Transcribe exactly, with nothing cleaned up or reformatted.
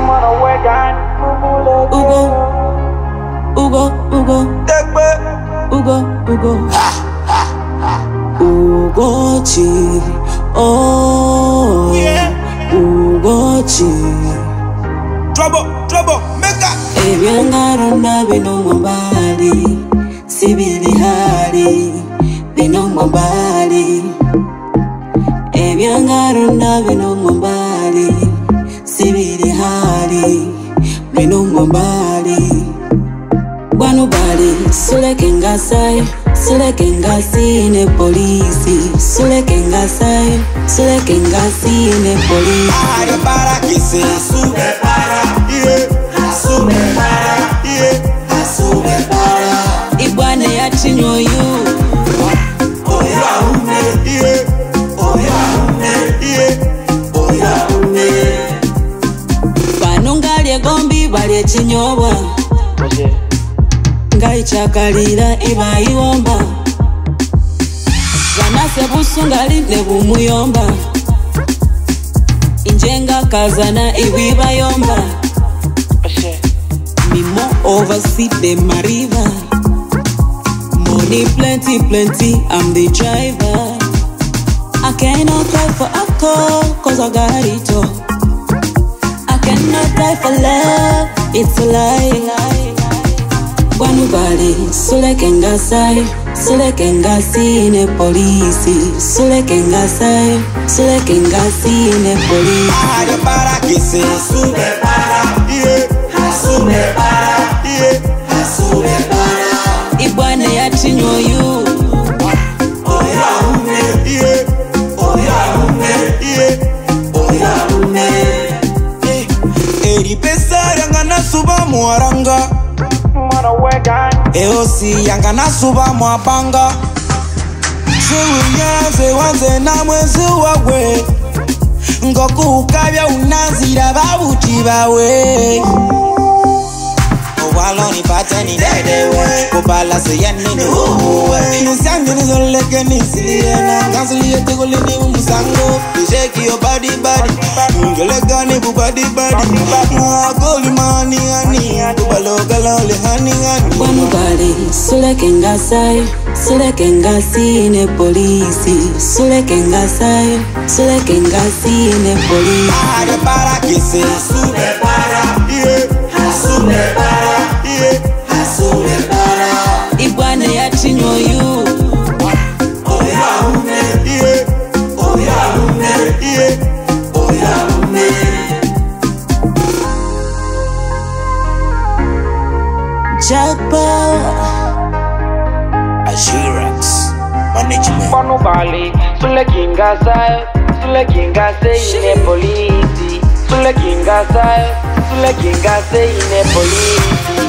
Ugo, Ugo, Ugo, Ugo, Ugo, Ugochi, oh, Ugochi. Trouble, trouble, mega. Ebyangaronda bino mwambali, sibili hali, bino mwambali. Ebyangaronda bino mwambali, sibili hali, bino mwambali. Bwanu bali, suleke ngasai, suleke ngasi ne polisi, suleke ngasai, suleke ngasi ne polisi. Are para que se sube para, yeah, sube para, yeah, sube para. Ibwane ya chinyo yu, oh ya ume, yeah, oh ya ume, yeah, oh ya ume. Banungali gombi bali chinyobwa. Ngai chakalira iba iwomba Ganase busungali ne bumuyomba Injenga kazana iwiba yomba Mimo oversee the mariva Money plenty plenty I'm the driver I cannot cry for a call cause I got it all I cannot cry for love It's a lie Bwanu bali, suleke ngasai, suleke ngasi ne polisi, suleke ngasai, suleke ngasi ne polisi. Are para que se sube para, yeah, sube para, yeah, sube para. Ibwane ya chinyo yu, oh ya ume, yeah, oh ya ume, yeah, oh ya ume. Eri pesa yanga na suba muaranga. Eosi yanga na suba mwapanga Shewe yaze wanze na mwezi wawe Ngoku ukabya unazira babuchi bawe Owalo ni pateni dedewe Kupala se yanini uwe Nusangi nizoleke nisiliena Kansuliye tegoli ni umusango Shake your body body Ngelega ni bubadi body Mwagoli mani hani Kubaloga lole hani hani Bwanu bali, suleke ngasai, suleke ngasi ne polisi, suleke ngasai, suleke ngasi ne polisi. Are para que se sube para, yeah, sube para, yeah, sube para. Ibwane ya chinyo yu, oh ya ume, yeah, oh ya ume, yeah, oh ya ume. Jackpot Ashirax Management. Bwanu bali, suleke ngasai, suleke ngasi ne polisi, suleke ngasai, suleke ngasi ne polisi.